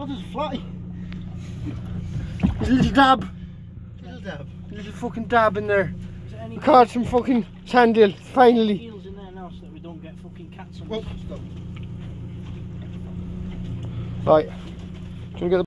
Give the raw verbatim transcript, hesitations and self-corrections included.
Oh, there's a fly. There's a little dab. Little dab. A little fucking dab in there. Is there any We caught some fucking sandhill, finally. eels in there now so that we don't get fucking cats on Oh, us? stop. Right. Do you want to get the